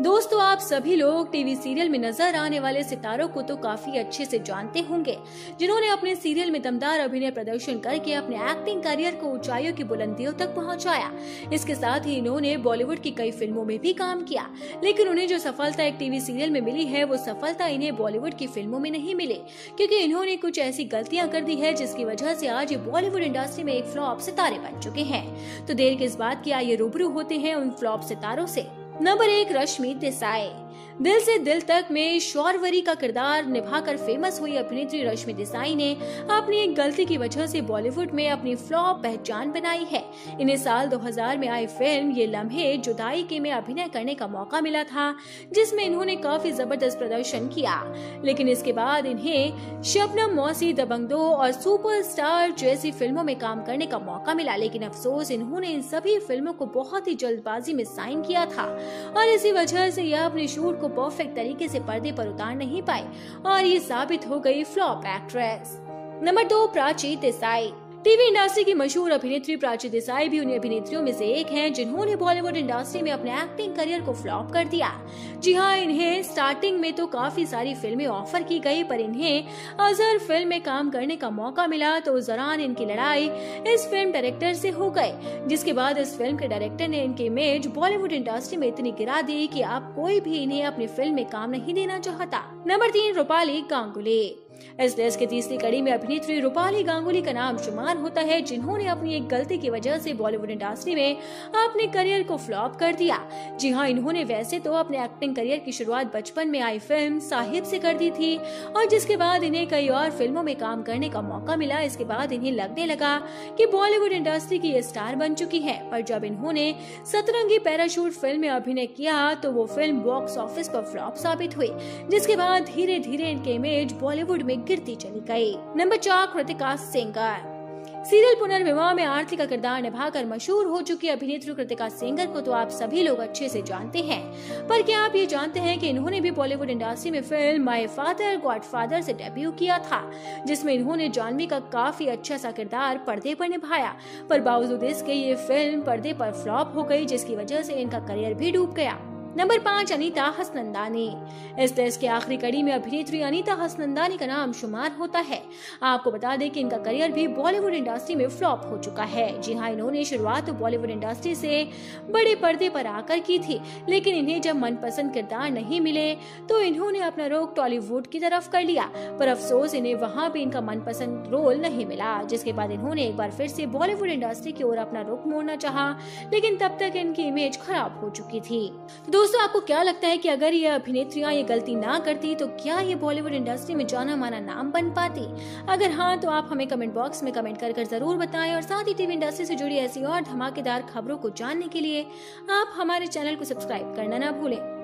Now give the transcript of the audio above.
दोस्तों, आप सभी लोग टीवी सीरियल में नजर आने वाले सितारों को तो काफी अच्छे से जानते होंगे, जिन्होंने अपने सीरियल में दमदार अभिनय प्रदर्शन करके अपने एक्टिंग करियर को ऊंचाइयों की बुलंदियों तक पहुंचाया। इसके साथ ही इन्होंने बॉलीवुड की कई फिल्मों में भी काम किया, लेकिन उन्हें जो सफलता एक टीवी सीरियल में मिली है, वो सफलता इन्हें बॉलीवुड की फिल्मों में नहीं मिली, क्योंकि इन्होंने कुछ ऐसी गलतियां कर दी है जिसकी वजह से आज ये बॉलीवुड इंडस्ट्री में एक फ्लॉप सितारे बन चुके हैं। तो देर किस बात की, आइए रूबरू होते हैं उन फ्लॉप सितारों से। नंबर 1, रश्मि देसाई। दिल से दिल तक में शौर्वरी का किरदार निभाकर फेमस हुई अभिनेत्री रश्मि देसाई ने अपनी एक गलती की वजह से बॉलीवुड में अपनी फ्लॉप पहचान बनाई है। इन्हें साल 2000 में आई फिल्म ये लम्हे जुदाई के में अभिनय करने का मौका मिला था, जिसमें इन्होंने काफी जबरदस्त प्रदर्शन किया। लेकिन इसके बाद इन्हें शबनम मौसी, दबंग 2 और सुपरस्टार जैसी फिल्मों में काम करने का मौका मिला, लेकिन अफसोस इन्होंने इन सभी फिल्मों को बहुत ही जल्दबाजी में साइन किया था और इसी वजह से यह अपने शूट को परफेक्ट तरीके से पर्दे पर उतार नहीं पाई और ये साबित हो गई flop actress. Number 2, Prachi Desai. TV industry की मशहूर अभिनेत्री प्राची देसाई भी उन्हीं अभिनेत्रियों में से एक हैं जिन्होंने बॉलीवुड इंडस्ट्री में अपने एक्टिंग करियर को फ्लॉप कर दिया। जी हाँ, इन्हें स्टार्टिंग में तो काफी सारी फिल्में ऑफर की गई, पर इन्हें अजहर फिल्म में काम करने का मौका मिला तो उस दौरान इनकी लड़ाई इस फिल्म डायरेक्टर से हो गई, जिसके बाद इस फिल्म के डायरेक्टर ने इनकी इमेज बॉलीवुड इंडस्ट्री में इतनी गिरा दी कि अब कोई भी इन्हें अपनी फिल्म में काम नहीं देना चाहता। नंबर 3, रूपाली गांगुली। इस लिस्ट की तीसरी कड़ी में अभिनेत्री रूपाली गांगुली का नाम शुमार होता है, जिन्होंने अपनी एक गलती की वजह से बॉलीवुड इंडस्ट्री में अपने करियर को फ्लॉप कर दिया। जी हाँ, इन्होंने वैसे तो अपने एक्टिंग करियर की शुरुआत बचपन में आई फिल्म साहिब से कर दी थी और जिसके बाद इन्हें कई और फिल्मों में काम करने का मौका मिला। इसके बाद इन्हें लगने लगा कि बॉलीवुड इंडस्ट्री की ये स्टार बन चुकी है, पर जब इन्होंने सतरंगी पैराशूट फिल्म में अभिनय किया तो वो फिल्म बॉक्स ऑफिस पर फ्लॉप साबित हुई, जिसके बाद धीरे धीरे इनकी इमेज बॉलीवुड में गिरती चली गई। नंबर 4, कृतिका सेंगर। सीरियल पुनर्विवाह में आरती का किरदार निभाकर मशहूर हो चुकी अभिनेत्री कृतिका सेंगर को तो आप सभी लोग अच्छे से जानते हैं, पर क्या आप ये जानते हैं कि इन्होंने भी बॉलीवुड इंडस्ट्री में फिल्म माय फादर गॉडफादर से डेब्यू किया था, जिसमें इन्होंने जानवी का काफी अच्छा सा किरदार पर्दे पर निभाया, पर बावजूद इसके ये फिल्म पर्दे पर फ्लॉप हो गई, जिसकी वजह से इनका करियर भी डूब गया। नंबर 5, अनीता हसनंदानी। इस लिस्ट की आखिरी कड़ी में अभिनेत्री अनीता हसनंदानी का नाम शुमार होता है। आपको बता दें कि इनका करियर भी बॉलीवुड इंडस्ट्री में फ्लॉप हो चुका है। जी हाँ, इन्होंने शुरुआत तो बॉलीवुड इंडस्ट्री से बड़े पर्दे पर आकर की थी, लेकिन इन्हें जब मनपसंद किरदार नहीं मिले तो इन्होंने अपना रुख टॉलीवुड की तरफ कर लिया, पर अफसोस इन्हें वहाँ भी इनका मनपसंद रोल नहीं मिला, जिसके बाद इन्होंने एक बार फिर से बॉलीवुड इंडस्ट्री की ओर अपना रुख मोड़ना चाहा, लेकिन तब तक इनकी इमेज खराब हो चुकी थी। दोस्तों, आपको क्या लगता है कि अगर ये अभिनेत्रियां ये गलती ना करती तो क्या ये बॉलीवुड इंडस्ट्री में जाना माना नाम बन पाती? अगर हाँ, तो आप हमें कमेंट बॉक्स में कमेंट कर जरूर बताएं और साथ ही टीवी इंडस्ट्री से जुड़ी ऐसी और धमाकेदार खबरों को जानने के लिए आप हमारे चैनल को सब्सक्राइब करना ना भूलें।